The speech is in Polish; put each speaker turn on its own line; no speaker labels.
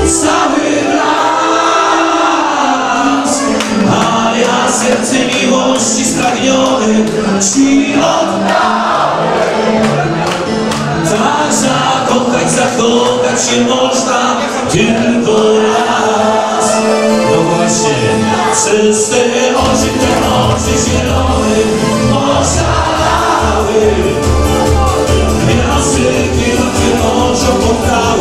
cały blask, a ja serce miłości spragniony ci oddałem. Tak zakochać się można tylko raz. No właśnie, przez te oczy zielone oszalały. Gwiazdy kwiatki noczą płakały.